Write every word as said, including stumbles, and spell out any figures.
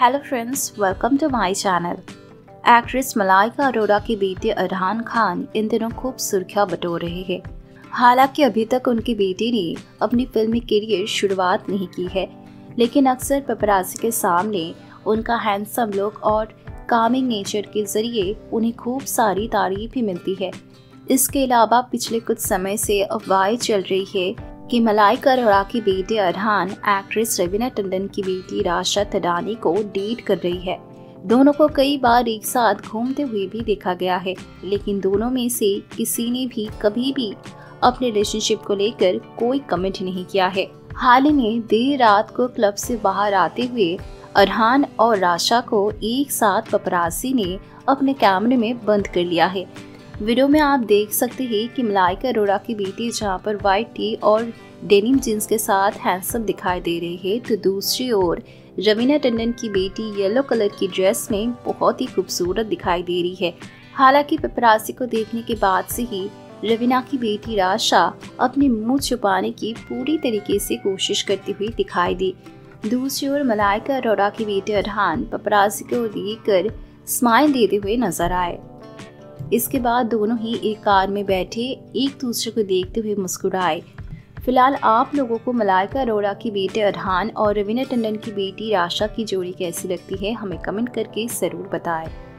Hello friends, welcome to my channel. Actress Malaika Arora के बेटे अरहान खान इन दिनों खूब सुर्खियां बटोर रहे हैं। हालांकि अभी तक उनके बेटे ने अपनी फिल्मी करियर शुरुआत नहीं की है, लेकिन अक्सर पेपराज़ी के सामने उनका हैंडसम लुक और कामिंग नेचर के जरिए उन्हें खूब सारी तारीफ भी मिलती है। इसके अलावा पिछले कुछ समय से अफवाहें चल रही है कि मलाइका अरोड़ा के बेटे अरहान एक्ट्रेस रवीना टंडन की बेटी राशा थदानी को डेट कर रही है। दोनों को कई बार एक साथ घूमते हुए भी देखा गया है, लेकिन दोनों में से किसी ने भी कभी भी अपने रिलेशनशिप को लेकर कोई कमेंट नहीं किया है। हाल ही में देर रात को क्लब से बाहर आते हुए अरहान और राशा को एक साथ पपरासी ने अपने कैमरे में बंद कर लिया है। वीडियो में आप देख सकते हैं कि मलाइका अरोड़ा की बेटी जहां पर व्हाइट टी और डेनिम जींस के साथ हैंडसम दिखाई दे रही है, तो दूसरी ओर रवीना टंडन की बेटी येलो कलर की ड्रेस में बहुत ही खूबसूरत दिखाई दे रही है। हालांकि पेपराज़ी को देखने के बाद से ही रवीना की बेटी राशा अपने मुंह छुपाने की पूरी तरीके से कोशिश करती हुई दिखाई दी। दूसरी ओर मलाइका अरोड़ा के बेटे अरहान पेपराज़ी को देखकर स्माइल देते हुए नजर आए। इसके बाद दोनों ही एक कार में बैठे एक दूसरे को देखते हुए मुस्कुराए। फिलहाल आप लोगों को मलाइका अरोड़ा की बेटे अरहान और रवीना टंडन की बेटी राशा की जोड़ी कैसी लगती है, हमें कमेंट करके ज़रूर बताएं।